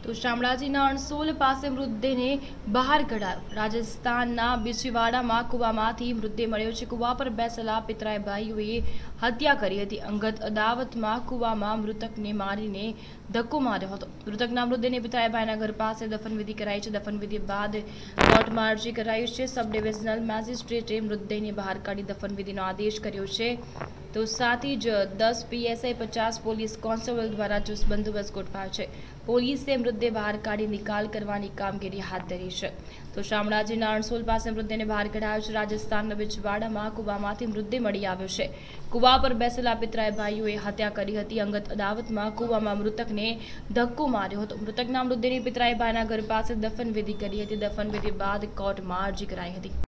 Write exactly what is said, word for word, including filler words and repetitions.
तो शामળાજીના અણસોલ પાસે મૃતદેહને બહાર કઢાયો। રાજસ્થાનના બિચીવાડામાં કુવામાંથી મૃતદેહ મળ્યો છે। કુવા પર બેસેલા પિતરાઈ ભાઈઓએ હત્યા કરી હતી। અંગત અદાવતમાં કુવામાં મૃતકને મારીને ધક્કો માર્યો હતો। મૃતકના મૃતદેહને પિતરાઈ ભાઈના ઘર પાસે દફનવિધિ કરાઈ છે। દફનવિધિ બાદ કોર્ટમાં અરજી કરાઈ છે। સબ ડિવિઝનલ મેજિસ્ટ્રેટે મૃતદેહને બહાર કાઢી દફનવિધિનો આદેશ કર્યો છે। તો साथ ही ज दस पीएसआई पचास पुलिस कोन्स्टेबल द्वारा चुस्त बंदोबस्त गोठवायो छे। पोलीसे मृतदेह बहार काढी निकाल करवानी कामगीरी हाथ धरी छे। तो शामળાજીના અણસોલ પાસે મૃતદેહને બહાર કઢાયો છે। રાજસ્થાનના બિચવાડામાં કુવામાંથી મૃતદેહ મળી આવ્યો છે। કુવા પર બેસેલા પિતરાઈ ભાઈઓએ હત્યા કરી હતી। અંગત અદાવતમાં કુવામાં મૃતકને ધક્કો માર્યો હતો। મૃતકના મૃતદેહની પિતરાઈ ભાઈના ઘર પાસે દફનવિધિ કરી હતી। દફનવિધિ બાદ કોર્ટમાં અરજી કરાઈ હતી।